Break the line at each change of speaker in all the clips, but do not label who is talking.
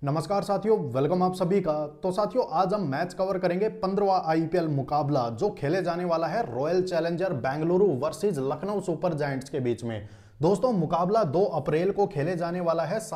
नमस्कार साथियों, वेलकम आप सभी का। तो साथियों, आज हम मैच कवर करेंगे 15वां आईपीएल मुकाबला जो खेले जाने वाला है royal challenger Bengaluru versus Lucknow super giants के बीच में। दोस्तों, मुकाबला 2 अप्रैल को खेले जाने वाला है।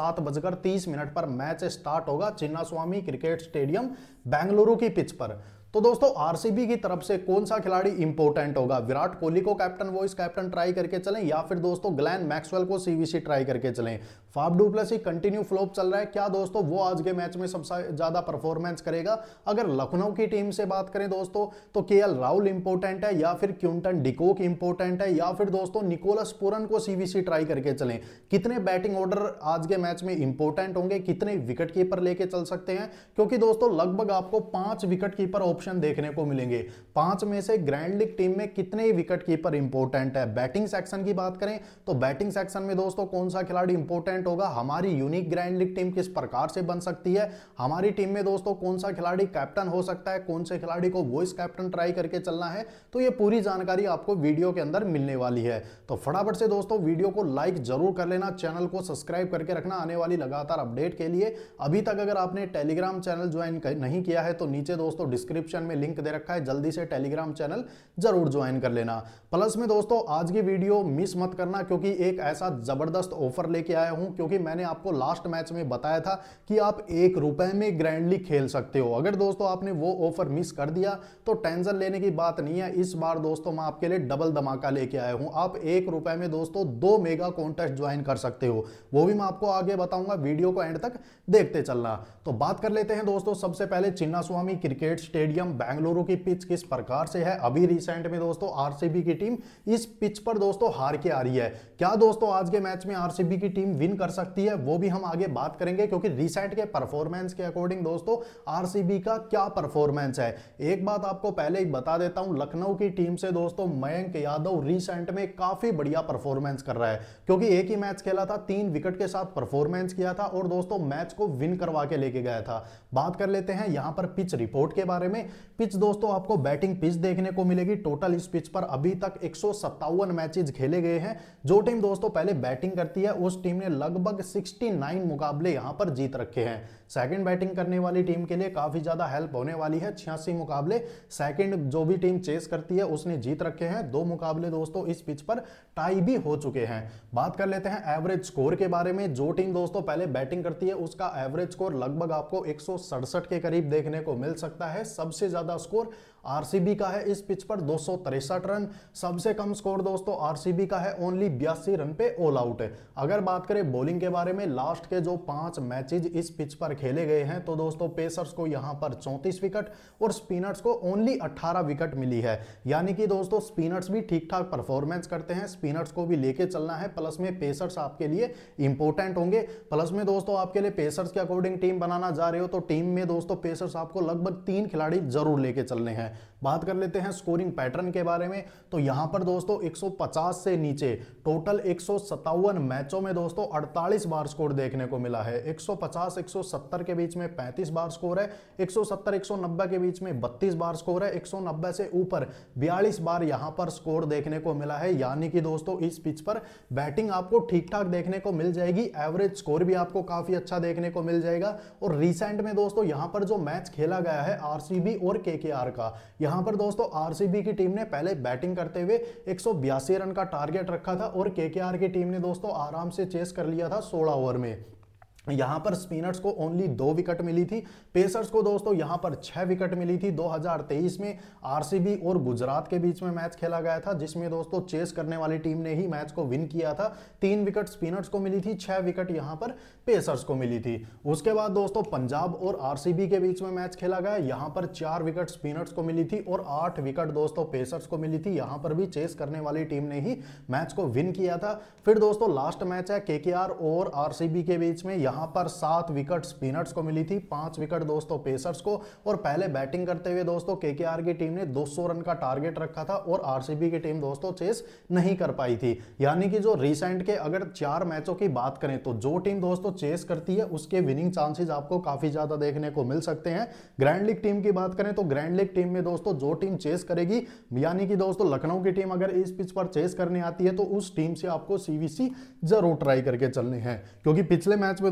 7:30 पर मैच स्टार्ट होगा चिन्नास्वामी क्रिकेट स्टेडियम बेंगलुरु की पिच पर। तो दोस्तों, आरसीबी की तरफ से कौन सा खिलाड़ी इंपॉर्टेंट होगा? विराट कोहली को कैप्टन वाइस कैप्टन ट्राई करके चलें या फिर दोस्तों ग्लेन मैक्सवेल को सीवीसी ट्राई करके चलें? Faf du Plessis continue flop चल रहा है, क्या दोस्तों वो आज के मैच में सबसे ज्यादा परफॉर्मेंस करेगा? अगर लखनऊ की टीम से बात करें दोस्तों, तो केएल राहुल इंपॉर्टेंट है या फिर क्विंटन डिकॉक इंपॉर्टेंट है या फिर दोस्तों निकोलस पूरन को सीवीसी ट्राई करके चलें? कितने बैटिंग ऑर्डर आज के मैच में इंपॉर्टेंट होंगे? कितने विकेट कीपर लेके चल सकते हैं? क्योंकि दोस्तों लगभग आपको 5 विकेट कीपर ऑप्शन देखने को मिलेंगे। 5 में से ग्रैंड लीग टीम में कितने विकेट कीपर इंपॉर्टेंट है? बैटिंग सेक्शन की बात करें तो बैटिंग सेक्शन में दोस्तों कौन सा खिलाड़ी इंपॉर्टेंट होगा? हमारी यूनिक ग्रैंड लीग टीम किस प्रकार से बन सकती है? हमारी टीम में दोस्तों कौन सा खिलाड़ी कैप्टन हो सकता है? कौन से खिलाड़ी को वॉइस कैप्टन ट्राई करके चलना है? तो ये पूरी जानकारी आपको वीडियो के अंदर मिलने वाली है। तो फटाफट से दोस्तों वीडियो को लाइक जरूर कर लेना, चैनल को सब्सक्राइब करके रखना आने वाली लगातार अपडेट के लिए। अभी तक अगर आपने टेलीग्राम चैनल ज्वाइन नहीं किया है तो नीचे दोस्तों डिस्क्रिप्शन में लिंक दे रखा है, जल्दी से टेलीग्राम चैनल जरूर ज्वाइन कर लेना। प्लस में दोस्तों आज की वीडियो मिस मत करना, क्योंकि एक ऐसा जबरदस्त ऑफर लेके आया हूं। क्योंकि मैंने आपको लास्ट मैच में बताया था कि आप ₹1 में ग्रैंड लीग खेल सकते हो। अगर दोस्तों आपने वो ऑफर मिस कर दिया तो टेंशन लेने की बात नहीं है। इस बार दोस्तों मैं आपके लिए डबल धमाका लेके आया हूं। आप ₹1 में दोस्तों 2 मेगा कॉन्टेस्ट ज्वाइन कर सकते हो, वो भी मैं आपको आगे बताऊंगा। वीडियो को एंड तक देखते चलना। तो बात कर लेते हैं दोस्तों सबसे पहले चिन्नास्वामी क्रिकेट स्टेडियम बेंगलुरु की पिच किस प्रकार से है। अभी रिसेंट में दोस्तों आरसीबी की टीम इस पिच पर दोस्तों हार के आ रही है। क्या दोस्तों आज के मैच में आरसीबी की टीम विन कर सकती है? वो भी हम आगे बात करेंगे, क्योंकि रिसेंट के परफॉर्मेंस के अकॉर्डिंग दोस्तों आरसीबी का क्या परफॉर्मेंस है। एक बात आपको पहले ही बता देता हूं, लखनऊ की टीम से दोस्तों मयंक यादव रिसेंट में काफी बढ़िया परफॉर्मेंस कर रहा है, क्योंकि एक ही मैच खेला था, 3 विकेट के साथ परफॉर्मेंस किया था और दोस्तों मैच को विन करवा के लेके गया था। बात कर लेते हैं यहां पर पिच रिपोर्ट के बारे में। पिच दोस्तों आपको बैटिंग पिच देखने को मिलेगी। टोटल इस पिच पर अभी तक 157 मैचेस खेले गए हैं। जो टीम दोस्तों पहले बैटिंग करती है उस टीम ने लगभग 69 मुकाबले यहां पर जीत रखे हैं। सेकंड बैटिंग करने वाली टीम के लिए काफी ज्यादा हेल्प होने वाली है। 86 मुकाबले सेकंड जो भी टीम चेस करती है उसने जीत रखे हैं। 2 मुकाबले दोस्तों इस पिच पर टाई भी हो चुके हैं। बात कर लेते हैं एवरेज स्कोर के बारे में। जो टीम दोस्तों पहले बैटिंग करती है उसका एवरेज स्कोर लगभग आपको 167 के करीब देखने को मिल सकता है। सबसे ज्यादा स्कोर आरसीबी का है इस पिच पर 263 रन। सबसे कम स्कोर दोस्तों आरसीबी का है ओनली 82 रन पे ऑल आउट है। अगर बात करें बॉलिंग के बारे में, लास्ट के जो 5 मैचेज इस पिच पर खेले गए हैं तो दोस्तों पेसर्स को यहां पर 34 विकेट और स्पिनर्स को ओनली 18 विकेट मिली है। यानी कि दोस्तों स्पिनर्स भी ठीक ठाक परफॉर्मेंस करते हैं, स्पिनर्स को भी लेके चलना है। प्लस में पेसर्स आपके लिए इंपॉर्टेंट होंगे। प्लस में दोस्तों आपके लिए पेसर्स के अकॉर्डिंग टीम बनाना जा रहे हो तो टीम में दोस्तों पेसर्स आपको लगभग 3 खिलाड़ी जरूर लेके चलने हैं। बात कर लेते हैं स्कोरिंग पैटर्न के बारे में, तो यहां पर दोस्तों 150 से नीचे टोटल 157 मैचों में दोस्तों 48 बार स्कोर देखने को मिला है। 150 170 के बीच में 35 बार स्कोर है। 170 190 के बीच में 32 बार स्कोर है। 190 से ऊपर 42 बार यहां पर स्कोर देखने को मिला है। यानी कि दोस्तों इस पिच पर बैटिंग आपको ठीक ठाक देखने को मिल जाएगी। एवरेज स्कोर भी आपको काफी अच्छा देखने को मिल जाएगा। और रिसेंट में दोस्तों यहां पर जो मैच खेला गया है आरसीबी और केकेआर का, यहां पर दोस्तों आरसीबी की टीम ने पहले बैटिंग करते हुए 182 रन का टारगेट रखा था और केकेआर की टीम ने दोस्तों आराम से चेस कर लिया था 16 ओवर में। यहां पर स्पिनर्स को ओनली 2 विकेट मिली थी। पेसर्स को दोस्तों यहां पर 6 विकेट मिली थी। 2023 में आरसीबी और गुजरात के बीच में मैच खेला गया था, जिसमें दोस्तों चेस करने वाली टीम ने ही मैच को विन किया था। 3 विकेट स्पिनर्स को मिली थी, 6 विकेट यहां पर पेसर्स को मिली थी। उसके बाद दोस्तों पंजाब और आरसीबी के बीच में मैच खेला गया। यहां पर 4 विकेट स्पिनर्स को मिली थी और 8 विकेट दोस्तों पेसर्स को मिली थी। यहां पर भी चेस करने वाली टीम ने ही मैच को विन किया था। फिर दोस्तों लास्ट मैच है केकेआर और आरसीबी के बीच में, यहां पर 7 विकेट स्पिनर्स को मिली थी, 5 विकेट दोस्तों पेसर्स को। और पहले बैटिंग करते हुए दोस्तों केकेआर की टीम ने 200 रन का टारगेट रखा था और आरसीबी की टीम दोस्तों चेस नहीं कर पाई थी। यानी कि जो रिसेंट के अगर 4 मैचों की बात करें तो जो टीम दोस्तों चेस करती है उसके विनिंग चांसेस आपको काफी ज्यादा देखने को मिल सकते हैं। ग्रैंड लीग टीम की बात करें तो ग्रैंड लीग टीम में दोस्तों जो टीम चेस करेगी, यानी कि दोस्तों लखनऊ की टीम अगर इस पिच पर चेस करने आती है तो उस टीम से आपको सीवीसी जरूर ट्राई करके चलने हैं। क्योंकि पिछले मैच में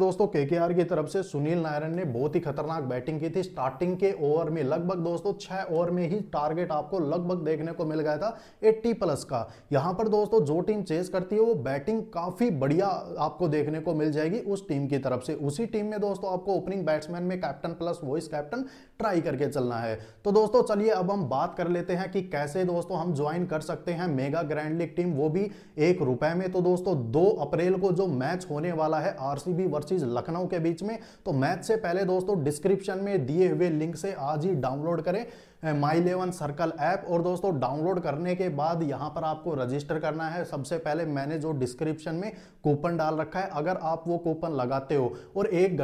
दोस्तों केकेआर की तरफ से सुनील नारायण ने बहुत ही खतरनाक बैटिंग की थी। स्टार्टिंग के ओवर में लगभग दोस्तों 6 ओवर में ही टारगेट आपको लगभग देखने को मिल गया था 80 प्लस का। यहां पर दोस्तों जो टीम चेस करती है वो बैटिंग काफी बढ़िया आपको देखने को मिल जाएगी उस टीम की तरफ से। उसी टीम में दोस्तों आपको ओपनिंग बैट्समैन में captain plus vice captain try करके चलना है। तो दोस्तों चलिए अब हम बात कर लेते हैं कि कैसे दोस्तों हम ज्वाइन कर सकते हैं मेगा ग्रैंड लीग टीम, वो भी ₹1 में। तो दोस्तों 2 अप्रैल को जो मैच होने वाला है आरसीबी वर्सेस लखनऊ के बीच में, तो मैच से पहले दोस्तों डिस्क्रिप्शन में दिए हुए लिंक से आज ही डाउनलोड करें माई 11 सर्कल ऐप। और दोस्तों डाउनलोड करने के बाद यहां पर आपको रजिस्टर करना है। सबसे पहले मैंने जो डिस्क्रिप्शन में कूपन डाल रखा है, अगर आप वो कूपन लगाते हो और 1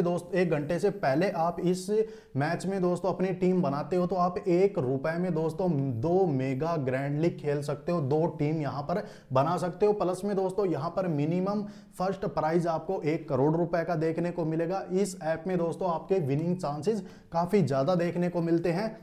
घंटे से पहले आप इस मैच में दोस्तों अपनी टीम बनाते हो, तो आप ₹1 में दोस्तों 2 मेगा ग्रैंड लीग खेल सकते हो, 2 टीम यहां पर बना सकते हो। प्लस में दोस्तों यहां पर मिनिमम फर्स्ट प्राइज आपको ₹1 करोड़ का देखने को मिलेगा। इस ऐप में दोस्तों आपके विनिंग चांसेस काफी ज्यादा देखने को मिलते हैं।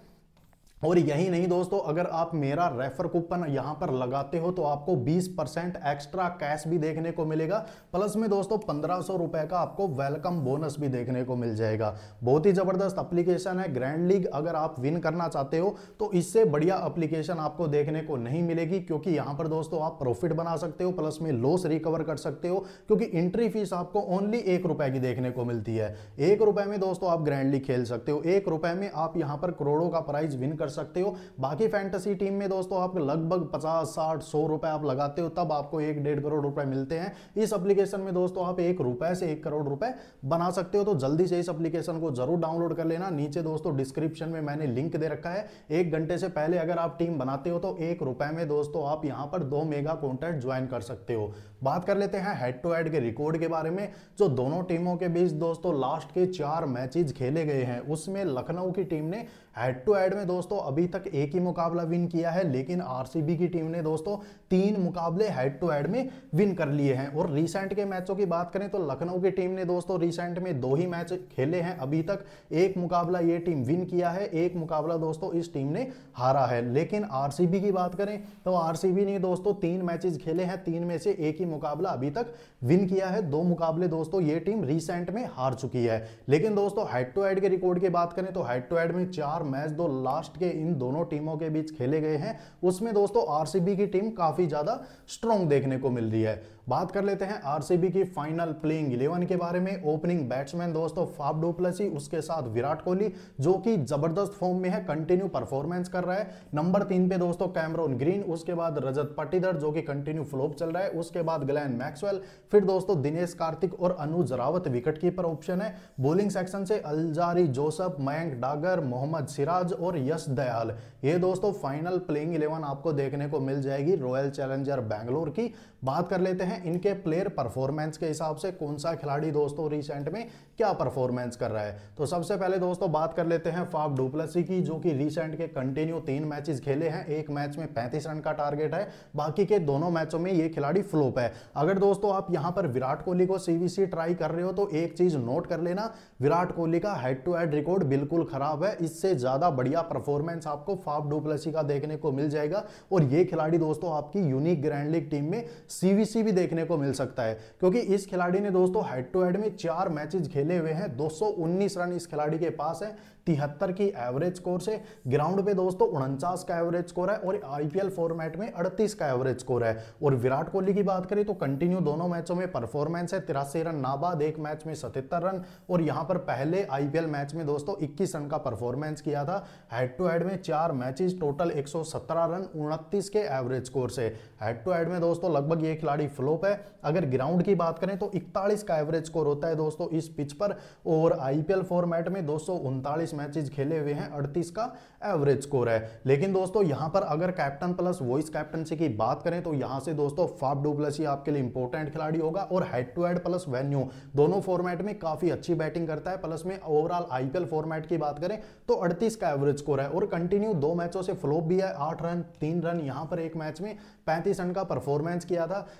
और यही नहीं दोस्तों, अगर आप मेरा रेफर कूपन यहां पर लगाते हो तो आपको 20% एक्स्ट्रा कैश भी देखने को मिलेगा। प्लस में दोस्तों ₹1500 का आपको वेलकम बोनस भी देखने को मिल जाएगा। बहुत ही जबरदस्त एप्लीकेशन है ग्रैंड लीग। अगर आप विन करना चाहते हो तो इससे बढ़िया एप्लीकेशन आपको देखने को नहीं मिलेगी, क्योंकि यहां पर दोस्तों आप प्रॉफिट बना सकते हो, प्लस में लॉस रिकवर कर सकते हो, क्योंकि एंट्री फीस आपको ओनली ₹1 की देखने को मिलती है। ₹1 में दोस्तों आप ग्रैंड लीग खेल सकते हो। ₹1 में आप यहां पर करोड़ों का प्राइज विन कर सकते हो। बाकी फैंटेसी टीम में दोस्तों आप लगभग 50, 60, ₹100 आप लगाते हो, तब आपको 1-1.5 करोड़ रुपए मिलते हैं। इस एप्लीकेशन में दोस्तों आप ₹1 से 1 करोड़ रुपए बना सकते हो। तो जल्दी से इस एप्लीकेशन को जरूर डाउनलोड कर लेना। नीचे दोस्तों डिस्क्रिप्शन में मैंने लिंक दे रखा है। 1 घंटे से पहले अगर आप टीम बनाते हो तो ₹1 में दोस्तों आप यहां पर 2 मेगा कॉन्ट्रैक्ट ज्वाइन कर सकते हो। बात कर लेते हैं हेड टू हेड के रिकॉर्ड के बारे में। जो दोनों टीमों के बीच दोस्तों लास्ट के 4 मैचेस खेले गए हैं, उसमें लखनऊ की टीम ने हेड टू हेड में दोस्तों अभी तक एक ही मुकाबला विन किया है, लेकिन आरसीबी की टीम ने दोस्तों 3 मुकाबले हेड टू हेड में विन कर लिए हैं। और रिसेंट के मैचों की बात करें तो लखनऊ की टीम ने दोस्तों रिसेंट में 2 ही मैच खेले हैं अभी तक। 1 मुकाबला ये टीम विन किया है, 1 मुकाबला दोस्तों इस टीम ने हारा है। लेकिन आरसीबी की बात करें तो आरसीबी ने दोस्तों 3 मैचेस खेले हैं, 3 में से 1 ही मुकाबला अभी तक विन किया है। 2 मुकाबले दोस्तों ये टीम रिसेंट में हार चुकी है। लेकिन दोस्तों हेड टू हेड के रिकॉर्ड की बात करें तो हेड टू हेड में 4 मैच दो लास्ट के इन दोनों टीमों के बीच खेले गए हैं, उसमें दोस्तों आरसीबी की टीम काफी ज्यादा स्ट्रॉन्ग देखने को मिल रही है। बात कर लेते हैं आरसीबी की फाइनल प्लेइंग 11 के बारे में। ओपनिंग बैट्समैन दोस्तों फाफ डु प्लेसी, उसके साथ विराट कोहली जो कि जबरदस्त फॉर्म में है, कंटिन्यू परफॉर्मेंस कर रहा है। नंबर 3 पे दोस्तों कैमरॉन ग्रीन, उसके बाद रजत पाटीदार जो कि कंटिन्यू फ्लॉप चल रहा है, उसके बाद ग्लेन मैक्सवेल, फिर दोस्तों दिनेश कार्तिक और Anuj Rawat wicket keeper option है। बॉलिंग सेक्शन से अल्जारी जोसफ, मयंक डागर, मोहम्मद सिराज और यश दयाल। ये दोस्तों फाइनल प्लेइंग 11 आपको देखने को मिल जाएगी रॉयल चैलेंजर बैंगलोर की। बात कर लेते हैं इनके प्लेयर परफॉर्मेंस के हिसाब से कौन सा खिलाड़ी दोस्तों रिसेंट में क्या परफॉर्मेंस कर रहा है। तो सबसे पहले दोस्तों बात कर लेते हैं फाफ डु प्लेसी की, जो कि रिसेंट के कंटिन्यू 3 मैचेस खेले हैं। 1 मैच में 35 रन का टारगेट है, बाकी के दोनों मैचों में ये खिलाड़ी फ्लॉप है। अगर दोस्तों आप यहां पर विराट कोहली को सीवीसी ट्राई कर रहे हो तो एक चीज नोट कर लेना, विराट कोहली का हेड टू हेड रिकॉर्ड बिल्कुल खराब है। इससे ज्यादा बढ़िया परफॉर्मेंस आपको फाफ डु प्लेसी का देखने को मिल जाएगा। और ये खिलाड़ी दोस्तों आपकी यूनिक ग्रैंड लीग टीम में सीवीसी भी देखने को मिल सकता है, क्योंकि इस खिलाड़ी ने दोस्तों हेड टू हेड में 4 मैचेस खेले हुए हैं। 219 रन इस खिलाड़ी के पास है, 73 की एवरेज स्कोर से। ग्राउंड पे दोस्तों 49 का एवरेज स्कोर है और आईपीएल फॉर्मेट में 38 का एवरेज स्कोर है। और विराट कोहली की बात करें तो कंटिन्यू दोनों मैचों में परफॉर्मेंस है, 83 रन नाबाद, 1 मैच में 77 रन। और यहां पर पहले आईपीएल मैच में दोस्तों 21 रन का परफॉर्मेंस किया था। हेड टू हेड में 4 मैचेस, टोटल 117 रन, 29 के एवरेज स्कोर से। हेड टू हेड में दोस्तों लगभग ये खिलाड़ी फ्लॉप है। अगर ग्राउंड की बात करें तो 41 का एवरेज स्कोर होता है दोस्तों इस पिच पर। और आईपीएल फॉर्मेट में 239 मैचेस खेले हुए हैं, 38 का एवरेज स्कोर है। लेकिन दोस्तों यहां पर अगर कैप्टन प्लस वॉइस कैप्टनसी की बात करें तो यहां से दोस्तों फाफ डु प्लेसी आपके लिए इंपॉर्टेंट खिलाड़ी होगा। और head to head plus venue दोनों फॉर्मेट में काफी अच्छी बैटिंग करता है। प्लस में ओवरऑल आईपीएल फॉर्मेट की बात करें तो 38 का एवरेज स्कोर है। और कंटिन्यू 2 मैचों से फ्लॉप भी है, 8 रन, 3 रन, यहां पर एक मैच में 35 रन का परफॉर्मेंस किया था। लेकिन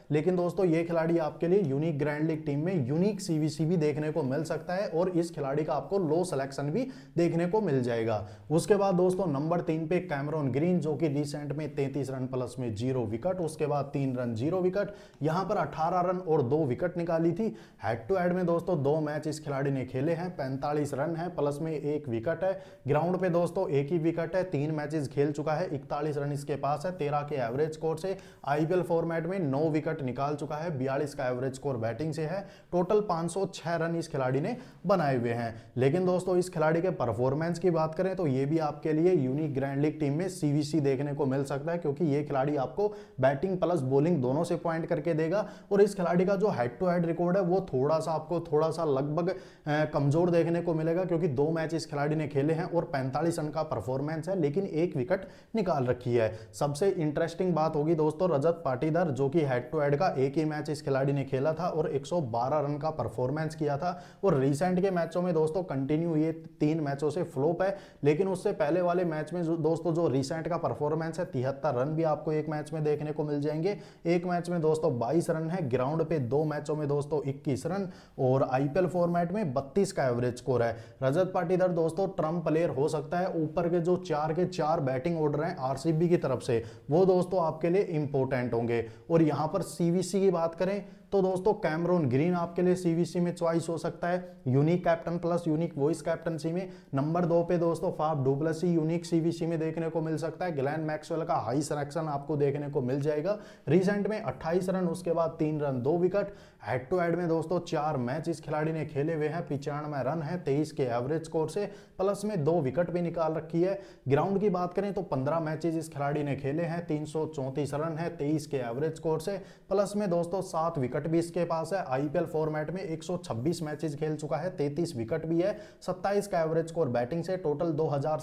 दोस्तों ये खिलाड़ी आपके लिए यूनिक ग्रैंड लीग टीम में यूनिक सीवीसी भी देखने को मिल सकता है और इस खिलाड़ी का आपको लो सिलेक्शन भी देखने को मिल जाएगा। उसके बाद दोस्तों नंबर 3 पे कैमरॉन ग्रीन, जो कि रिसेंट में 33 रन प्लस में 0 विकेट, उसके बाद 3 रन 0 विकेट, यहां पर 18 रन और 2 विकेट निकाली थी। हेड टू हेड में दोस्तों 2 मैच इस खिलाड़ी ने खेले हैं, 45 रन है प्लस में 1 विकेट है। ग्राउंड पे दोस्तों 1 ही विकेट है, 3 मैचेस खेल चुका है, 41 रन इसके पास है, 13 के एवरेज स्कोर से। आईपीएल फॉर्मेट में 9 विकेट निकाल चुका है, 42 का एवरेज स्कोर बैटिंग से है। टोटल 506 रन इस खिलाड़ी ने बनाए हुए हैं। लेकिन दोस्तों इस खिलाड़ी के परफॉर्मेंस की बात करें तो ये भी आपके लिए यूनिक ग्रैंड लीग टीम में सीवीसी देखने को मिल सकता है, क्योंकि ये खिलाड़ी आपको बैटिंग प्लस बॉलिंग दोनों से पॉइंट करके देगा। और इस खिलाड़ी का जो हेड टू हेड रिकॉर्ड है वो थोड़ा सा लगभग कमजोर देखने को मिलेगा, क्योंकि 2 मैच इस खिलाड़ी ने खेले हैं और 45 रन का परफॉर्मेंस है, लेकिन 1 विकेट निकाल रखी है। सबसे इंटरेस्टिंग बात होगी दोस्तों रजत पाटीदार, जो कि हेड टू हेड का 1 ही मैच इस खिलाड़ी ने खेला था और 112 रन का परफॉर्मेंस किया था। और रिसेंट के मैचों में दोस्तों कंटिन्यू ये 3 मैचों से फ्लॉप है, लेकिन उससे पहले वाले मैच में दोस्तों जो रिसेंट का परफॉर्मेंस है 73 रन भी आपको एक मैच में देखने को मिल जाएंगे। एक मैच में दोस्तों 22 रन है, ग्राउंड पे 2 मैचों में दोस्तों 21 रन और आईपीएल फॉर्मेट में 32 का एवरेज स्कोर है। रजत पाटीदार दोस्तों ट्रम्प प्लेयर हो सकता है। ऊपर के जो 4 के 4 बैटिंग ऑर्डर हैं आरसीबी की तरफ से, वो दोस्तों आपके लिए इंपॉर्टेंट होंगे। और यहां पर सीवीसी की बात करें तो दोस्तों कैमरॉन ग्रीन आपके लिए सीवीसी में चॉइस हो सकता है, unique captain plus unique vice captaincy में। नंबर 2 पे दोस्तों Faf du Plessis unique CVC में देखने को मिल सकता है। ग्लेन मैक्सवेल का हाई सिलेक्शन आपको देखने को मिल जाएगा। रिसेंट में 28 रन, उसके बाद 3 run 2 wicket. Head to head में दोस्तों 4 मैच इस खिलाड़ी ने खेले हुए हैं, 95 रन है, 23 के एवरेज स्कोर से, प्लस में 2 विकेट भी निकाल रखी है। ग्राउंड की बात करें तो 15 मैचेस इस खिलाड़ी ने खेले हैं, 334 रन है, 23 के एवरेज स्कोर से, प्लस में दोस्तों 7 विकेट भी इसके पास है। आईपीएल फॉर्मेट में 126 मैचेस खेल चुका है, 33 विकेट भी है, 27 का एवरेज स्कोर बैटिंग से। टोटल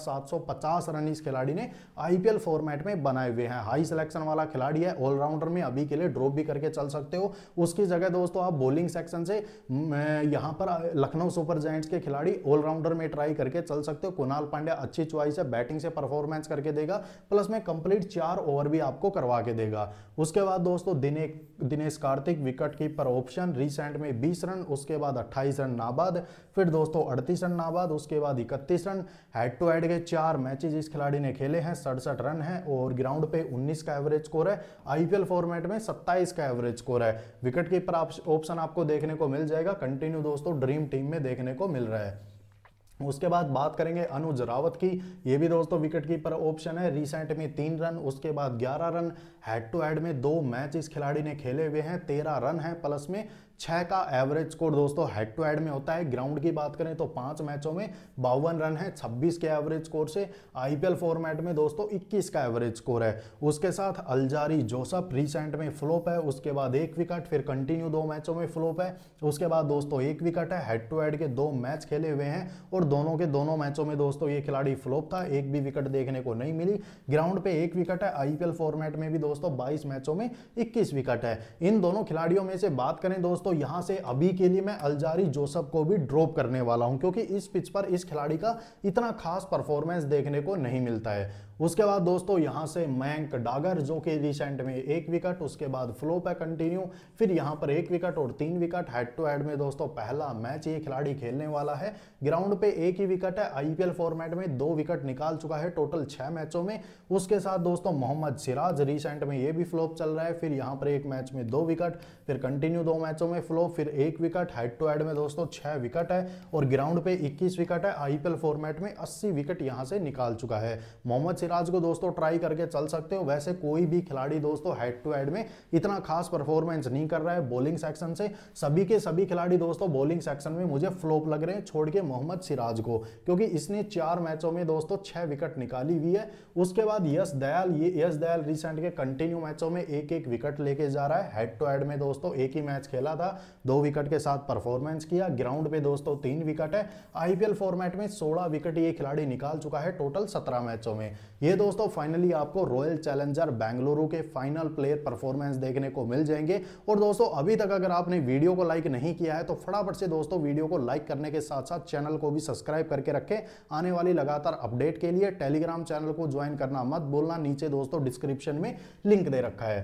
2750 रन इस खिलाड़ी ने आईपीएल फॉर्मेट में बनाए हुए हैं। हाई सिलेक्शन वाला खिलाड़ी है, ऑलराउंडर में अभी के लिए ड्रॉप भी करके चल सकते हो। उसकी जगह दोस्तों आप बॉलिंग सेक्शन से यहां पर लखनऊ सुपर जायंट्स के खिलाड़ी ऑलराउंडर में ट्राई करके चल सकते हो। कुणाल पांड्या अच्छी चॉइस है, बैटिंग से परफॉर्मेंस करके देगा, प्लस में कंप्लीट 4 ओवर भी आपको करवा के देगा। उसके बाद दोस्तों Dinesh Karthik wicket keeper option, recent में 20 रन, उसके बाद 28 रन नाबाद, फिर दोस्तों 38 रन नाबाद, उसके बाद 31 रन। हेड टू हेड के 4 मैचेस इस खिलाड़ी ने खेले हैं, 67 रन है और ग्राउंड पे 19 का एवरेज स्कोर है। आईपीएल फॉर्मेट में 27 का एवरेज स्कोर है। विकेट कीपर ऑप्शन आपको देखने को मिल जाएगा, कंटिन्यू दोस्तों ड्रीम टीम में देखने को मिल रहा है। उसके बाद बात करेंगे अनुज रावत की, ये भी दोस्तों विकेट कीपर ऑप्शन है। रिसेंट में 3 रन, उसके बाद 11 रन। हेड टू हेड में 2 मैच इस खिलाड़ी ने खेले हुए हैं, 13 रन है, प्लस में 6 का एवरेज स्कोर दोस्तों हेड टू हेड में होता है। ग्राउंड की बात करें तो 5 मैचों में 52 रन है, 26 के एवरेज स्कोर से। आईपीएल फॉर्मेट में दोस्तों 21 का एवरेज स्कोर है। उसके साथ अलजारी जोसेफ रिसेंट में फ्लॉप है, उसके बाद 1 विकेट, फिर कंटिन्यू 2 मैचों में फ्लॉप है, उसके बाद दोस्तों 1 विकेट है। हेड टू हेड के 2 मैच खेले हुए हैं और दोनों के दोनों मैचों में दोस्तों ये खिलाड़ी फ्लॉप था, 1 भी विकेट देखने को नहीं मिली। ग्राउंड पे 1 विकेट है। आईपीएल फॉर्मेट में भी दोस्तों 22 मैचों में 21 विकेट है। इन दोनों खिलाड़ियों में से बात करें दोस्तों, यहां से अभी के लिए मैं अलजारी जोसेफ को भी ड्रॉप करने वाला हूं, क्योंकि इस पिच पर इस खिलाड़ी का इतना खास परफॉर्मेंस देखने को नहीं मिलता है। उसके बाद दोस्तों यहां से मयंक डागर, जो कि रिसेंट में 1 विकेट, उसके बाद फ्लॉप है कंटिन्यू, फिर यहां पर 1 विकेट और 3 विकेट। हेड टू हेड में दोस्तों पहला मैच ये खिलाड़ी खेलने वाला है। ग्राउंड पे 1 ही विकेट है। आईपीएल फॉर्मेट में 2 विकेट निकाल चुका है टोटल 6 मैचों में। उसके साथ दोस्तों मोहम्मद सिराज, रिसेंट में ये भी फ्लॉप चल रहा है, फिर यहां पर 1 मैच में 2 विकेट, फिर कंटिन्यू 2 मैचों में फ्लॉप, फिर 1 विकेट। हेड टू हेड में दोस्तों 6 विकेट है और ग्राउंड पे 21 विकेट है। आईपीएल फॉर्मेट में 80 विकेट यहां से निकाल चुका है। मोहम्मद सिराज को दोस्तों ट्राई करके चल सकते हो। वैसे कोई भी खिलाड़ी दोस्तों हेड टू हेड में इतना खास परफॉर्मेंस नहीं कर रहा है बॉलिंग सेक्शन से। सभी के सभी खिलाड़ी दोस्तों बॉलिंग सेक्शन में मुझे फ्लॉप लग रहे हैं, छोड़ के मोहम्मद सिराज को, क्योंकि इसने 4 मैचों में दोस्तों 6 विकेट निकाली हुई है। उसके बाद यश दयाल रिसेंट के कंटिन्यू मैचों में 1-1 विकेट लेके जा रहा है। हेड टू हेड में दोस्तों 1 ही मैच खेला था, 2 विकेट के साथ परफॉर्मेंस किया। ग्राउंड पे दोस्तों 3 विकेट है। आईपीएल फॉर्मेट में 16 विकेट ये खिलाड़ी निकाल चुका है टोटल 17 मैचों में। ये दोस्तों फाइनली आपको रॉयल चैलेंजर बेंगलुरु के फाइनल प्लेयर परफॉर्मेंस देखने को मिल जाएंगे। और दोस्तों अभी तक अगर आपने वीडियो को लाइक नहीं किया है तो फटाफट से दोस्तों वीडियो को लाइक करने के साथ साथ चैनल को भी सब्सक्राइब करके रखें। आने वाली लगातार अपडेट के लिए टेलीग्राम चैनल को ज्वाइन करना मत भूलना, नीचे दोस्तों डिस्क्रिप्शन में लिंक दे रखा है।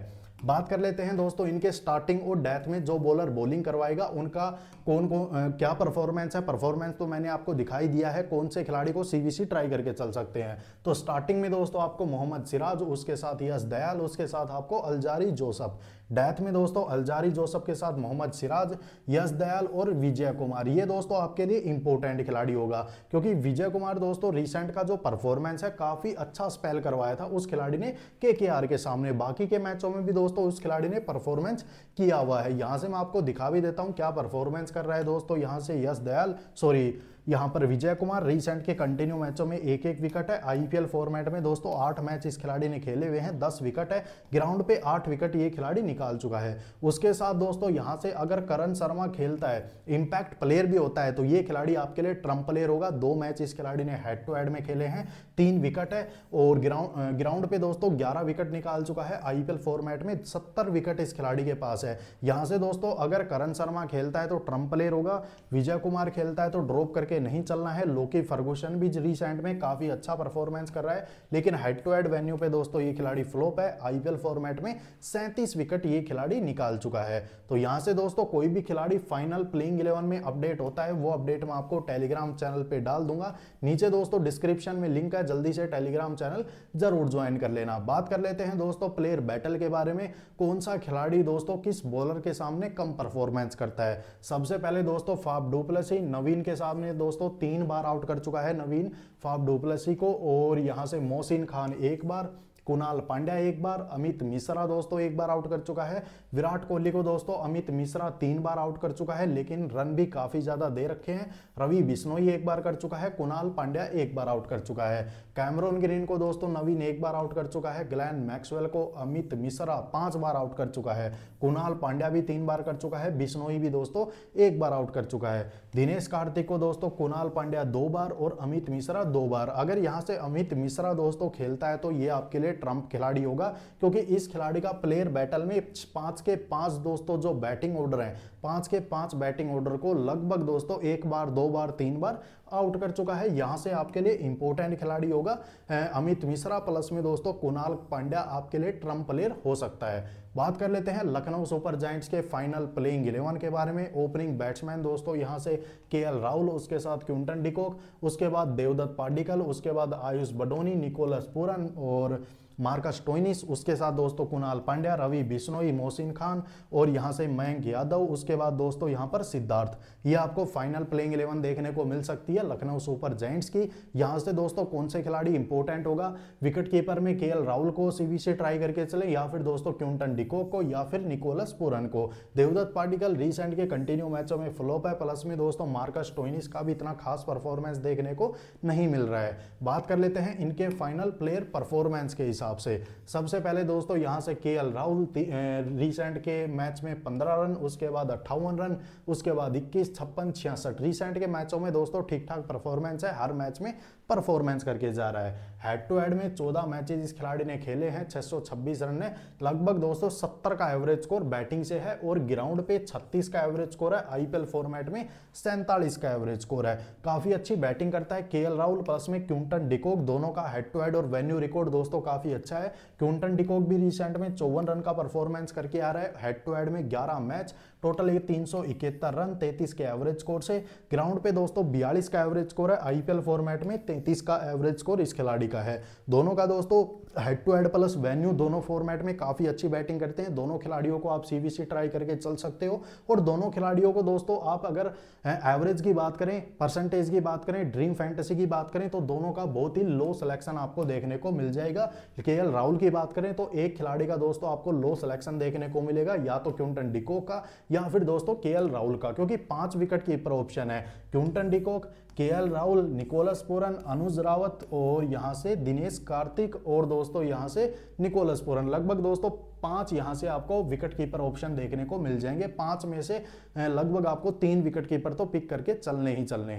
बात कर लेते हैं दोस्तों इनके स्टार्टिंग और डेथ में जो बॉलर बॉलिंग करवाएगा उनका कौन कौन क्या परफॉर्मेंस है। परफॉर्मेंस तो मैंने आपको दिखाई दिया है, कौन से खिलाड़ी को सीवीसी ट्राई करके चल सकते हैं। तो स्टार्टिंग में दोस्तों आपको मोहम्मद सिराज, उसके साथ यश दयाल, उसके साथ आपको अल्जारी जोसफ। डेथ में दोस्तों अल्जारी जोसफ के साथ मोहम्मद सिराज, यश दयाल और विजय कुमार। ये दोस्तों आपके लिए इंपॉर्टेंट खिलाड़ी होगा, क्योंकि विजय कुमार दोस्तों रिसेंट का जो परफॉर्मेंस है काफी अच्छा स्पेल करवाया था उस खिलाड़ी ने केकेआर के सामने। बाकी के मैचों में भी दोस्तों उस खिलाड़ी ने परफॉर्मेंस किया हुआ है। यहां से मैं आपको दिखा भी देता हूं क्या परफॉर्मेंस कर रहा है दोस्तों। यहां से यश दयाल, सॉरी यहां पर विजय कुमार रिसेंट के कंटिन्यू मैचों में एक एक विकेट है। आईपीएल फॉर्मेट में दोस्तों 8 मैच इस खिलाड़ी ने खेले हुए हैं, 10 विकेट है। ग्राउंड पे 8 विकेट ये खिलाड़ी निकाल चुका है। उसके साथ दोस्तों यहां से अगर करण शर्मा खेलता है, इंपैक्ट प्लेयर भी होता है, तो ये खिलाड़ी आपके लिए ट्रम्प प्लेयर होगा। 2 मैच इस खिलाड़ी ने हेड टू हेड में खेले हैं, 3 विकेट है और ग्राउंड पे दोस्तों 11 विकेट निकाल चुका है। आईपीएल फॉर्मेट में 70 विकेट इस खिलाड़ी के पास है। यहां से दोस्तों अगर करण शर्मा खेलता है तो ट्रम्प प्लेयर होगा, विजय कुमार खेलता है तो ड्रॉप करके नहीं चलना है। लोकी फर्गुसन भी रिसेंट में काफी अच्छा परफॉर्मेंस कर रहा है, लेकिन हेड टू हेड वेन्यू पे दोस्तों ये खिलाड़ी फ्लॉप है। आईपीएल फॉर्मेट में 37 विकेट ये खिलाड़ी निकाल चुका है। तो यहां से दोस्तों कोई भी खिलाड़ी फाइनल प्लेइंग 11 में अपडेट होता है, वो अपडेट मैं आपको टेलीग्राम चैनल पे डाल दूंगा। नीचे दोस्तों डिस्क्रिप्शन में लिंक है, जल्दी से टेलीग्राम चैनल जरूर ज्वाइन कर लेना। बात कर लेते हैं दोस्तों प्लेयर बैटल के बारे में, कौन सा खिलाड़ी दोस्तों किस बॉलर के सामने कम परफॉर्मेंस करता है। सबसे पहले दोस्तों फाफ डु प्लेसी नवीन के सामने दोस्तों 3 बार आउट कर चुका है नवीन फाफ डु प्लेसी को, और यहां से मोहसिन खान 1 बार, कुणाल पांड्या 1 बार, अमित मिश्रा दोस्तों 1 बार आउट कर चुका है। विराट कोहली को दोस्तों अमित मिश्रा 3 बार आउट कर चुका है, लेकिन रन भी काफी ज्यादा दे रखे हैं। रवि बिश्नोई 1 बार कर चुका है, कुणाल पांड्या 1 बार आउट कर चुका है। कैमरन ग्रीन को दोस्तों नवीन 1 बार आउट कर चुका है। ग्लेन मैक्सवेल को अमित मिश्रा 5 बार आउट कर चुका है। कुणाल पांड्या भी 3 बार कर चुका है। बिश्नोई भी दोस्तों 1 बार आउट कर चुका है। दिनेश कार्तिक को दोस्तों कुणाल पांड्या 2 बार और अमित मिश्रा 2 बार। अगर यहां से अमित मिश्रा दोस्तों खेलता है तो ये आपके लिए ट्रम्प खिलाड़ी होगा, क्योंकि इस खिलाड़ी का प्लेयर बैटल में 5 के 5 दोस्तों जो बैटिंग ऑर्डर है, 5 के 5 बैटिंग ऑर्डर को लगभग दोस्तों 1 बार, 2 बार, 3 बार आउट कर चुका है। यहां से आपके लिए इंपॉर्टेंट खिलाड़ी होगा अमित मिश्रा, प्लस में दोस्तों कुणाल पांड्या आपके लिए ट्रम्प प्लेयर हो सकता है। बात कर लेते हैं लखनऊ सुपर जायंट्स के फाइनल प्लेइंग 11 के बारे में। ओपनिंग बैट्समैन दोस्तों यहां से केएल राहुल, उसके साथ क्विंटन डिकॉक, उसके बाद देवदत्त पाडिक्कल, उसके बाद आयुष बडोनी, निकोलस पूरन और मार्कस स्टोइनिस, उसके साथ दोस्तों कुणाल पांड्या, रवि बिश्नोई, मोहसिन खान और यहां से मयंक यादव, उसके बाद दोस्तों यहां पर सिद्धार्थ। ये आपको फाइनल प्लेइंग 11 देखने को मिल सकती है लखनऊ सुपर जायंट्स की। यहां से दोस्तों कौन से खिलाड़ी इंपॉर्टेंट होगा, विकेट कीपर में केएल राहुल को सीवीसी ट्राई करके चले, या फिर दोस्तों क्विंटन डिकॉक को, या फिर निकोलस पूरन को। देवदत्त पाडिक्कल रिसेंट के कंटिन्यू मैचों में फ्लॉप है, प्लस में दोस्तों मार्कस स्टोइनिस का भी इतना खास परफॉर्मेंस देखने को नहीं मिल रहा है। बात कर लेते हैं इनके फाइनल प्लेयर परफॉर्मेंस के हिसाब से। सबसे पहले दोस्तों यहां से केएल राहुल रिसेंट के मैच में 15 रन, उसके बाद 58 रन, उसके बाद 21, 56, 66। रिसेंट के मैचों में दोस्तों ठीक ठाक परफॉर्मेंस है, हर मैच में परफॉर्मेंस करके जा रहा है। हेड टू हेड में 14 मैचेस इस खिलाड़ी ने खेले हैं, 626 रन है, लगभग दोस्तों 70 का एवरेज स्कोर बैटिंग से है, और ग्राउंड पे 36 का एवरेज स्कोर है। आईपीएल फॉर्मेट में 47 का एवरेज स्कोर है। काफी अच्छी बैटिंग करता है केएल राहुल, प्लस में क्विंटन डिकॉक, दोनों का हेड टू हेड और वेन्यू रिकॉर्ड दोस्तों काफी अच्छा है। क्विंटन डिकॉक भी रिसेंट में 54 रन का परफॉर्मेंस करके आ रहा है। हेड टू हेड में 11 मैच, टोटल ये 371 रन, 33 के एवरेज स्कोर से। ग्राउंड पे दोस्तों 42 का एवरेज स्कोर है। आईपीएल फॉर्मेट में 33 का एवरेज स्कोर इस खिलाड़ी का है। दोनों का दोस्तों head to head plus venue दोनों फॉर्मेट में काफी अच्छी बैटिंग करते हैं। दोनों खिलाड़ियों को आप सीवीसी ट्राई करके चल सकते हो, और दोनों खिलाड़ियों को दोस्तों आप अगर एवरेज की बात करें, परसेंटेज की बात करें, ड्रीम फैंटेसी की बात करें, तो दोनों का बहुत ही लो सिलेक्शन आपको देखने को मिल जाएगा। केएल राहुल की बात करें तो एक खिलाड़ी का दोस्तों आपको लो सिलेक्शन देखने को मिलेगा, या तो क्विंटन डिकॉक का या फिर दोस्तों केएल राहुल का, क्योंकि 5 विकेट कीपर ऑप्शन है। Quinton de Kock, KL Rahul, Nicholas Pooran, Anuj Rawat और यहां से दिनेश कार्तिक और दोस्तों यहां से निकोलस पूरन। लगभग दोस्तों 5 यहां से आपको विकेट कीपर ऑप्शन देखने को मिल जाएंगे। 5 में से लगभग आपको 3 विकेट कीपर तो पिक करके चलने ही चलने हैं।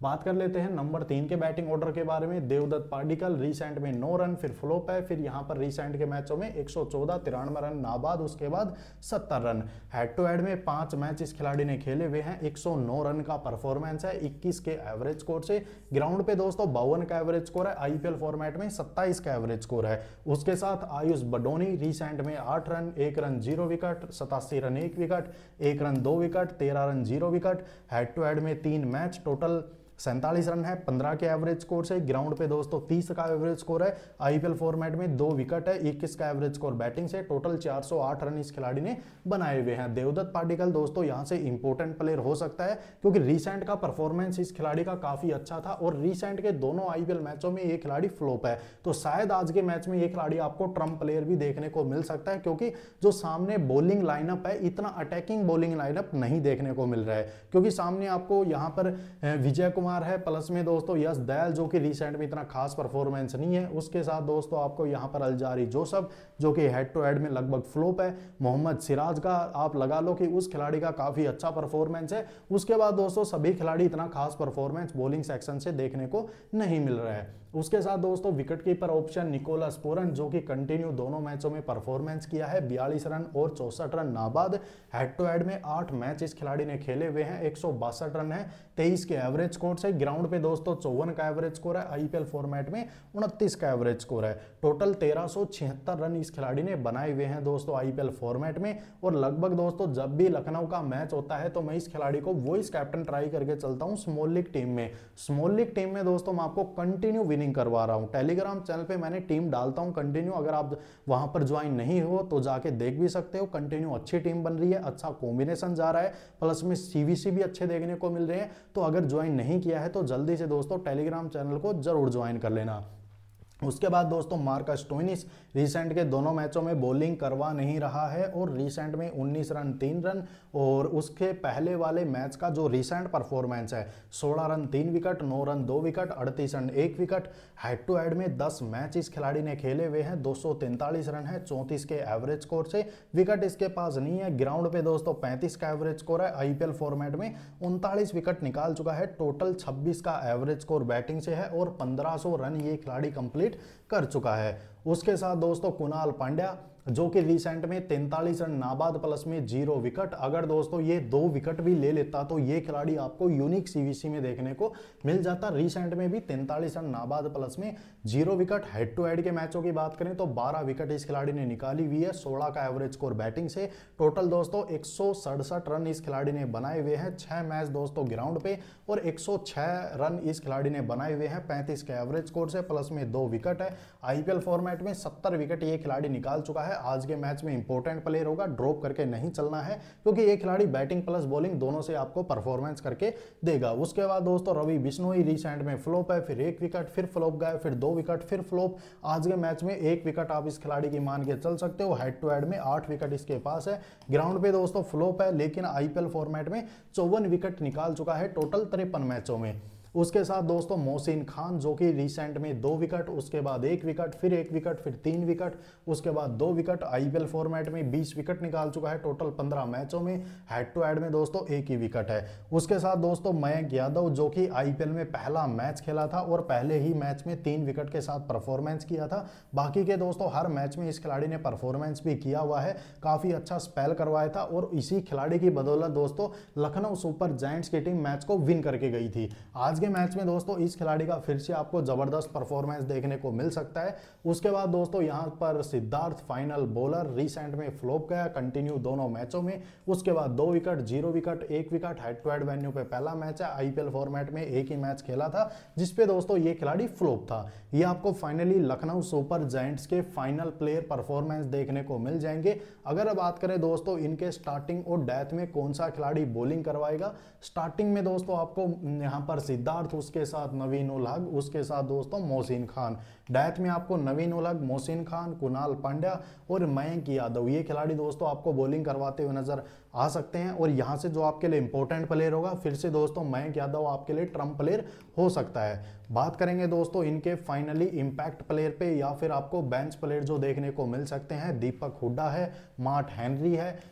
बात कर लेते हैं नंबर 3 के बैटिंग ऑर्डर के बारे में। देवदत्त पाडिक्कल रिसेंट में 9 रन, फिर फ्लॉप है, फिर यहाँ पर रिसेंट के मैचों में 114, 93 रन नाबाद, उसके बाद 70 रन। हेड टू हेड में 5 मैच इस खिलाड़ी ने खेले हुए हैं, 109 रन का परफॉर्मेंस है 21 के एवरेज स्कोर से। ग्राउंड पे दोस्तों 52 का एवरेज स्कोर है, आईपीएल फॉर्मेट में 27 का एवरेज स्कोर है। उसके साथ आयुष बडोनी रिसेंट में 8 run, 1 run 0 wicket, 87 run 1 wicket, 1 run 2 wicket, 13 run 0 wicket. Head to head में 3 मैच, टोटल 47 रन है 15 के एवरेज स्कोर से। ग्राउंड पे दोस्तों 30 का एवरेज स्कोर है, आईपीएल फॉर्मेट में 2 विकेट है, 21 का एवरेज स्कोर बैटिंग से। टोटल 408 रन इस खिलाड़ी ने बनाए हुए हैं। देवदत्त पाडिक्कल दोस्तों यहां से इंपॉर्टेंट प्लेयर हो सकता है, क्योंकि रिसेंट का परफॉर्मेंस इस खिलाड़ी का काफी अच्छा था और रिसेंट के दोनों आईपीएल मैचों में ये खिलाड़ी फ्लॉप है। तो शायद आज के मैच में ये खिलाड़ी आपको ट्रम्प प्लेयर भी देखने को मिल सकता है, क्योंकि जो सामने बॉलिंग लाइनअप है इतना अटैकिंग बॉलिंग लाइनअप नहीं देखने को मिल रहा है, क्योंकि सामने आपको यहाँ पर विजय कुमार है, प्लस में दोस्तों यश दयाल जो कि रिसेंट में इतना खास परफॉर्मेंस नहीं है। उसके साथ दोस्तों आपको यहां पर अलजारी जोसेफ जो कि हेड टू हेड में लगभग फ्लॉप है। मोहम्मद सिराज का आप लगा लो कि उस खिलाड़ी का काफी अच्छा परफॉर्मेंस है। उसके बाद दोस्तों सभी खिलाड़ी इतना खास परफॉर्मेंस बॉलिंग सेक्शन से देखने को नहीं मिल रहा है। उसके साथ दोस्तों wicket keeper option Nicholas Pooran जो कि कंटिन्यू दोनों मैचों में परफॉर्मेंस किया है, 42 रन और 64 रन नाबाद। हेड टू हेड में 8 मैच इस खिलाड़ी ने खेले हुए हैं, 162 रन है 23 के एवरेज स्कोर से। ग्राउंड पे दोस्तों 54 का एवरेज स्कोर है, आईपीएल फॉर्मेट में 29 का एवरेज स्कोर है। टोटल 1376 रन इस खिलाड़ी ने बनाए हुए हैं दोस्तों आईपीएल फॉर्मेट में। और लगभग दोस्तों जब भी लखनऊ का मैच होता है तो मैं इस खिलाड़ी को वॉइस कैप्टन ट्राई करके चलता हूं स्मॉल लीग टीम में। स्मॉल लीग टीम में दोस्तों मैं आपको कंटिन्यू विनिंग करवा रहा हूं। टेलीग्राम चैनल पे मैंने टीम डालता हूं कंटिन्यू, अगर आप वहां पर ज्वाइन नहीं हो तो जाके देख भी सकते हो। कंटिन्यू अच्छी टीम बन रही है, अच्छा कॉम्बिनेशन जा रहा है, प्लस में सीवीसी भी अच्छे देखने को मिल रहे हैं। तो अगर ज्वाइन नहीं किया है तो जल्दी से दोस्तों टेलीग्राम चैनल को जरूर ज्वाइन कर लेना। उसके बाद दोस्तों मार्कस स्टोइनिस रिसेंट के दोनों मैचों में बॉलिंग करवा नहीं रहा है और रिसेंट में 19 रन 3 रन, और उसके पहले वाले मैच का जो रिसेंट परफॉर्मेंस है 16 run 3 wicket, 9 run 2 wicket, 38 run 1 wicket. Head to head में 10 मैच इस खिलाड़ी ने खेले हुए हैं, 243 रन है 34 के एवरेज स्कोर से। विकेट इसके पास नहीं है। ग्राउंड पे दोस्तों 35 का एवरेज स्कोर है, आईपीएल फॉर्मेट में 39 विकेट निकाल चुका है। टोटल 26 का एवरेज स्कोर बैटिंग से है और 1500 रन ये खिलाड़ी कंप्लीट कर चुका है। उसके साथ दोस्तों कुणाल पांड्या जो कि रिसेंट में 43 रन नाबाद, प्लस में 0 विकेट। अगर दोस्तों ये 2 विकेट भी ले लेता तो ये खिलाड़ी आपको यूनिक सीवीसी में देखने को मिल जाता। रिसेंट में भी 43 रन नाबाद, प्लस में 0 विकेट। हेड टू हेड के मैचों की बात करें तो 12 विकेट इस खिलाड़ी ने निकाली हुई है, 16 का एवरेज स्कोर बैटिंग से। टोटल दोस्तों 167 रन इस खिलाड़ी ने बनाए हुए हैं, 6 मैच दोस्तों ग्राउंड पे, और 106 रन इस खिलाड़ी ने बनाए हुए हैं 35 के एवरेज स्कोर से, प्लस में 2 विकेट है। आईपीएल फॉर्मेट में 70 विकेट ये खिलाड़ी निकाल चुका है। आज के मैच में इंपॉर्टेंट प्लेयर होगा, ड्रॉप करके नहीं चलना है, क्योंकि ये खिलाड़ी बैटिंग प्लस बॉलिंग दोनों से आपको परफॉर्मेंस करके देगा। उसके बाद दोस्तों रवि बिश्नोई रिसेंट में फ्लॉप है, फिर 1 विकेट, फिर फ्लॉप गए, फिर 2 विकेट, फिर फ्लॉप। आज के मैच में 1 विकेट आप इस खिलाड़ी की मान के चल सकते हो। हेड टू हेड में 8 विकेट इसके पास है। ग्राउंड पे दोस्तों फ्लॉप है, लेकिन आईपीएल फॉर्मेट में 54 विकेट निकाल चुका है टोटल 53 मैचों में। उसके साथ दोस्तों मोहसिन खान जो कि रिसेंट में 2 विकेट, उसके बाद 1 विकेट, फिर 1 विकेट, फिर 3 विकेट, उसके बाद 2 विकेट। आईपीएल फॉर्मेट में 20 विकेट निकाल चुका है टोटल 15 मैचों में। हेड टू हेड में दोस्तों 1 ही विकेट है। उसके साथ दोस्तों मयंक यादव जो कि आईपीएल में पहला मैच खेला था और पहले ही मैच में 3 विकेट के साथ परफॉर्मेंस किया था। बाकी के दोस्तों हर मैच में इस खिलाड़ी ने परफॉर्मेंस भी किया हुआ है, काफी अच्छा स्पेल करवाया था, और इसी खिलाड़ी की बदौलत दोस्तों लखनऊ सुपर जायंट्स की टीम मैच को विन करके गई थी। आज के मैच में दोस्तों इस खिलाड़ी का फिर से आपको जबरदस्त परफॉर्मेंस देखने को मिल सकता है। उसके बाद दोस्तों यहां पर सिद्धार्थ फाइनल बॉलर रिसेंट में फ्लॉप गया कंटिन्यू दोनों मैचों में। उसके बाद 2 wicket, 0 wicket, 1 wicket. Head to head venue पे पहला मैच है, आईपीएल फॉर्मेट में एक ही मैच खेला था जिसपे दोस्तों ये खिलाड़ी फ्लॉप था। ये आपको फाइनली लखनऊ सुपर जायंट्स के फाइनल प्लेयर परफॉर्मेंस देखने को मिल जाएंगे। अगर बात करें दोस्तों इनके स्टार्टिंग और डेथ में कौन सा खिलाड़ी बॉलिंग करवाएगा, स्टार्टिंग में दोस्तों आपको यहां पर सिद्धार्थ, उसके साथ नवीन उल हक, उसके साथ दोस्तों मोहसिन खान। डेथ में आपको नवीन उल हक, मोहसिन खान, कुणाल पांड्या और मयंक यादव ये खिलाड़ी दोस्तों आपको बॉलिंग करवाते हुए नजर आ सकते हैं। और यहां से जो आपके लिए इंपॉर्टेंट प्लेयर होगा फिर से दोस्तों मयंक यादव आपके लिए ट्रम्प प्लेयर हो सकता है। बात करेंगे दोस्तों इनके फाइनली इंपैक्ट प्लेयर पे, या फिर आपको बेंच प्लेयर जो देखने को मिल सकते हैं, दीपक हुड्डा है, मार्ट हेनरी है,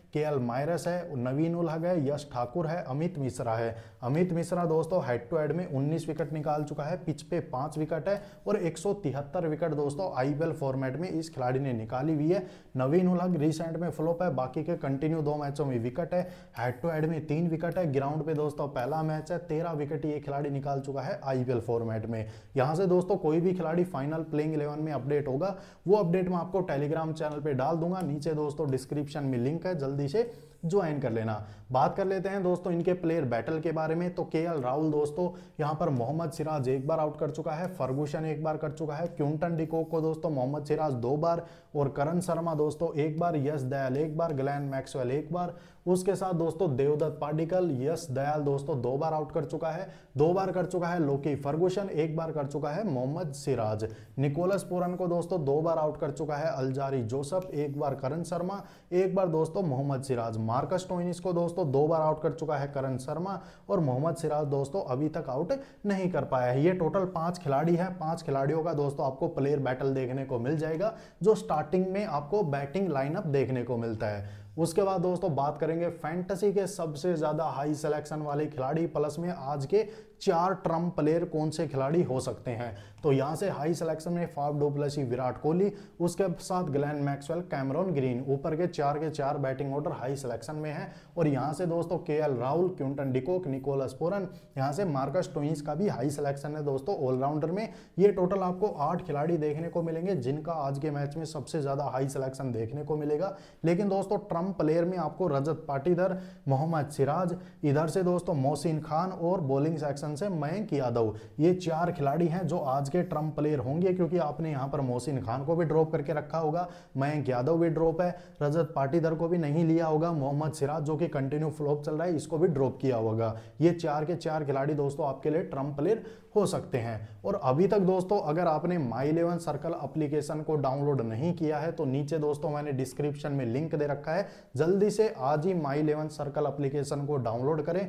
केएल मायरस है, नवीन उल हक है, यश ठाकुर है, अमित मिश्रा है। अमित मिश्रा दोस्तों हेड टू हेड में 19 विकेट निकाल चुका है, पिच पे 5 विकेट है और 173 विकेट दोस्तों आईपीएल फॉर्मेट में इस खिलाड़ी ने निकाली हुई है। नवीन उल हक रिसेंट में फ्लॉप है, बाकी के कंटिन्यू 2 मैचों में विकेट है, हेड टू हेड में 3 विकेट है, ग्राउंड पे दोस्तों पहला मैच है, 13 विकेट ये खिलाड़ी निकाल चुका है आईपीएल फॉर्मेट में। यहां से दोस्तों कोई भी खिलाड़ी फाइनल प्लेइंग 11 में अपडेट होगा, वो अपडेट मैं आपको टेलीग्राम चैनल पे डाल दूंगा, नीचे दोस्तों डिस्क्रिप्शन में लिंक है, जल्दी से ज्वाइन कर लेना। बात कर लेते हैं दोस्तों इनके प्लेयर बैटल के बारे में। तो केएल राहुल दोस्तों यहां पर मोहम्मद सिराज एक बार आउट कर चुका है, फर्गूसन एक बार कर चुका है, क्विंटन डिकॉक को दोस्तों मोहम्मद सिराज 2 बार और करण शर्मा दोस्तों 1 बार, यश दयाल 1 बार, ग्लेन मैक्सवेल 1 बार। उसके साथ दोस्तों देवदत्त पाडिक्कल, यश दयाल दोस्तों 2 बार आउट कर चुका है, 2 बार कर चुका है लोकी फर्गूसन, 1 बार कर चुका है मोहम्मद सिराज। निकोलस पूरन को दोस्तों 2 बार आउट कर चुका है अल्जारी जोसेफ, 1 बार करण शर्मा, 1 बार दोस्तों मोहम्मद सिराज। मार्कस स्टोइनिस को दोस्तों 2 बार आउट कर चुका है करण शर्मा और मोहम्मद सिराज दोस्तों अभी तक आउट नहीं कर पाया है। ये टोटल 5 खिलाड़ी है, 5 खिलाड़ियों का दोस्तों आपको प्लेयर बैटल देखने को मिल जाएगा, जो स्टार्टिंग में आपको बैटिंग लाइनअप देखने को मिलता है। उसके बाद दोस्तों बात करेंगे फैंटेसी के सबसे ज्यादा हाई सिलेक्शन वाले खिलाड़ी, प्लस में आज के 4 ट्रम्प प्लेयर कौन से खिलाड़ी हो सकते हैं। तो यहां से हाई सिलेक्शन में Faf du Plessis, Virat Kohli, उसके साथ ग्लेन मैक्सवेल, कैमरॉन ग्रीन, ऊपर के 4 बैटिंग ऑर्डर हाई सिलेक्शन में है। और यहां से दोस्तों KL Rahul, Quinton de Kock, Nicholas Pooran, यहां से मार्कस स्टोइनिस का भी हाई सिलेक्शन है दोस्तों ऑलराउंडर में। ये टोटल आपको 8 खिलाड़ी देखने को मिलेंगे, जिनका आज के मैच में सबसे ज्यादा हाई सिलेक्शन देखने को मिलेगा। लेकिन दोस्तों ट्रम्प प्लेयर में आपको रजत पाटीदार, मोहम्मद सिराज, इधर से दोस्तों मोहसिन खान और बॉलिंग सेक्शन से मयंक यादव, ये 4 खिलाड़ी हैं जो आज के ट्रम्प प्लेयर होंगे, क्योंकि आपने यहां पर मोहसिन खान को भी ड्रॉप करके रखा होगा, मयंक यादव भी ड्रॉप है, रजत पाटीदार को भी नहीं लिया होगा, मोहम्मद सिराज जो कि कंटिन्यू फ्लॉप चल रहा है इसको भी ड्रॉप किया होगा। ये 4 के 4 खिलाड़ी दोस्तों आपके लिए ट्रम्प प्लेयर हो सकते हैं। और अभी तक दोस्तों अगर आपने माई 11 सर्कल एप्लीकेशन को डाउनलोड नहीं किया है तो नीचे दोस्तों मैंने डिस्क्रिप्शन में लिंक दे रखा है, जल्दी से आज ही माई 11 सर्कल एप्लीकेशन को डाउनलोड करें।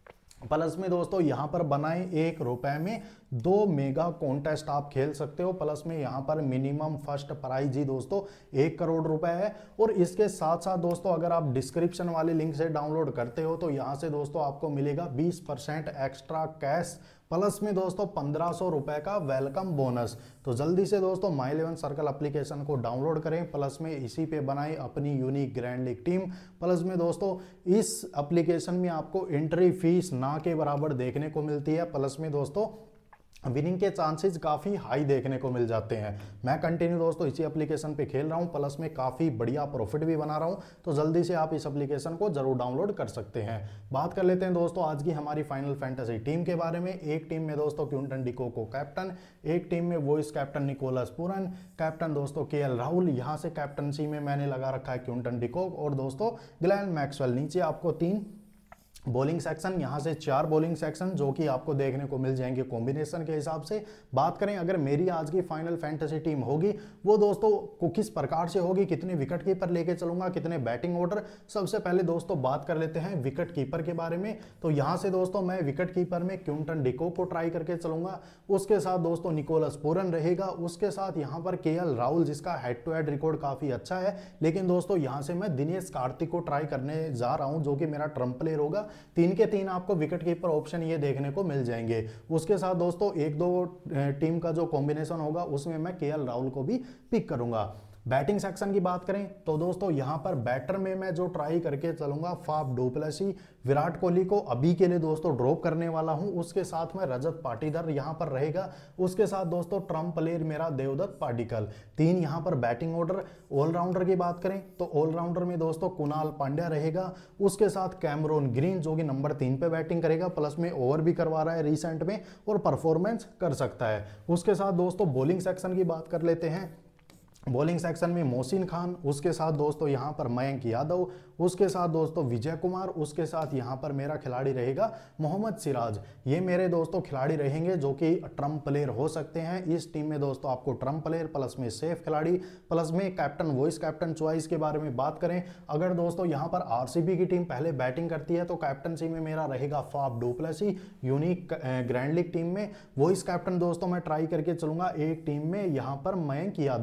प्लस में दोस्तों यहां पर बनाए ₹1 में 2 मेगा कॉन्टेस्ट आप खेल सकते हो। प्लस में यहां पर मिनिमम फर्स्ट प्राइज ही दोस्तों 1 करोड़ रुपए है। और इसके साथ साथ दोस्तों अगर आप डिस्क्रिप्शन वाले लिंक से डाउनलोड करते हो तो यहां से दोस्तों आपको मिलेगा 20% एक्स्ट्रा कैश, प्लस में दोस्तों 1500 रुपए का वेलकम बोनस। तो जल्दी से दोस्तों माई 11 सर्कल एप्लीकेशन को डाउनलोड करें, प्लस में इसी पे बनाएं अपनी unique grand league team. Plus में दोस्तों इस एप्लीकेशन में आपको एंट्री फीस ना के बराबर देखने को मिलती है, प्लस में दोस्तों विनिंग के चांसेस काफ़ी हाई देखने को मिल जाते हैं। मैं कंटिन्यू दोस्तों इसी एप्लीकेशन पे खेल रहा हूं, प्लस में काफ़ी बढ़िया प्रॉफिट भी बना रहा हूं, तो जल्दी से आप इस एप्लीकेशन को जरूर डाउनलोड कर सकते हैं। बात कर लेते हैं दोस्तों आज की हमारी फाइनल फैंटेसी टीम के बारे में। एक टीम में दोस्तों क्विंटन डिकॉक को कैप्टन, एक टीम में vice captain Nicholas Pooran, captain दोस्तों केएल राहुल, यहाँ से कैप्टनसी में मैंने लगा रखा है क्विंटन डिकॉक, और दोस्तों ग्लेन मैक्सवेल। नीचे आपको 3 बॉलिंग सेक्शन, यहां से 4 बॉलिंग सेक्शन जो कि आपको देखने को मिल जाएंगे कॉम्बिनेशन के हिसाब से। बात करें अगर मेरी आज की फाइनल फैंटेसी टीम होगी वो दोस्तों को किस प्रकार से होगी, कितने विकेट कीपर लेके चलूंगा, कितने बैटिंग ऑर्डर। सबसे पहले दोस्तों बात कर लेते हैं विकेट कीपर के बारे में। तो यहां से दोस्तों मैं विकेट कीपर में क्विंटन डिकॉक को ट्राई करके चलूंगा, उसके साथ दोस्तों निकोलस पूरन रहेगा, उसके साथ यहां पर केएल राहुल जिसका हेड टू हेड रिकॉर्ड काफी अच्छा है। लेकिन दोस्तों यहां से मैं दिनेश कार्तिक को ट्राई करने जा रहा हूं जो कि मेरा ट्रम्प प्लेयर होगा। 3 के 3 आपको विकेट कीपर ऑप्शन ये देखने को मिल जाएंगे। उसके साथ दोस्तों 1-2 टीम का जो कॉम्बिनेशन होगा उसमें मैं केएल राहुल को भी पिक करूंगा। बैटिंग सेक्शन की बात करें तो दोस्तों यहां पर बैटर में मैं जो ट्राई करके चलूंगा Faf du Plessis, Virat Kohli को अभी के लिए दोस्तों ड्रॉप करने वाला हूं, उसके साथ में रजत पाटीदार यहां पर रहेगा, उसके साथ दोस्तों ट्रम्प प्लेयर मेरा देवदत्त पाडिक्कल। 3 यहां पर बैटिंग ऑर्डर। ऑलराउंडर की बात करें तो ऑलराउंडर में दोस्तों कुणाल पांड्या रहेगा, उसके साथ कैमरॉन ग्रीन जो कि नंबर 3 पे बैटिंग करेगा, प्लस में ओवर भी करवा रहा है रिसेंट में और परफॉर्मेंस कर सकता है। उसके साथ दोस्तों बॉलिंग सेक्शन की बात कर लेते हैं। बॉलिंग सेक्शन में मोहसिन खान, उसके साथ दोस्तों यहां पर मयंक यादव, उसके साथ दोस्तों विजय कुमार, उसके साथ यहां पर मेरा खिलाड़ी रहेगा मोहम्मद सिराज। ये मेरे दोस्तों खिलाड़ी रहेंगे जो कि ट्रम्प प्लेयर हो सकते हैं। इस टीम में दोस्तों आपको ट्रम्प प्लेयर प्लस में सेफ खिलाड़ी, प्लस में कैप्टन वॉइस कैप्टन चॉइस के बारे में बात करें, अगर दोस्तों यहां पर आरसीबी की टीम पहले बैटिंग करती है तो कैप्टनसी में मेरा रहेगा Faf du Plessis unique grand league team में। वॉइस कैप्टन दोस्तों मैं ट्राई करके चलूंगा एक टीम में यहां पर मयंक यादव को।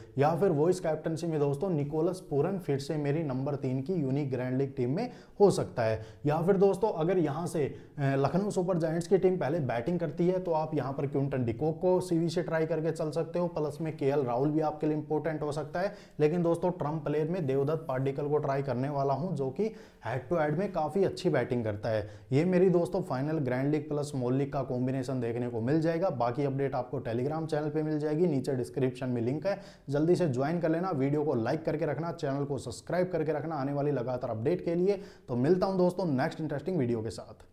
या फिर वॉइस कैप्टनसी में दोस्तों निकोलस पूरन फिर से मेरी नंबर 3 की यूनिक ग्रैंड लीग टीम में हो सकता है। या फिर दोस्तों अगर यहां से लखनऊ सुपर जायंट्स की टीम पहले बैटिंग करती है तो आप यहां पर क्विंटन डिकॉक को सीवी से ट्राई करके चल सकते हो, प्लस में केएल राहुल भी आपके लिए इंपॉर्टेंट हो सकता है। लेकिन दोस्तों ट्रम्प प्लेयर में देवदत्त पाडिक्कल को ट्राई करने वाला हूं जो कि हेड टू हेड में काफी अच्छी बैटिंग करता है। ये मेरी दोस्तों final grand league plus small league का कॉम्बिनेशन देखने को मिल जाएगा। बाकी अपडेट आपको टेलीग्राम चैनल पे मिल जाएगी, नीचे डिस्क्रिप्शन में लिंक है, जल्दी से ज्वाइन कर लेना। वीडियो को लाइक करके रखना, चैनल को सब्सक्राइब करके रखना आने वाली लगातार अपडेट के लिए। तो मिलता हूं दोस्तों नेक्स्ट इंटरेस्टिंग वीडियो के साथ।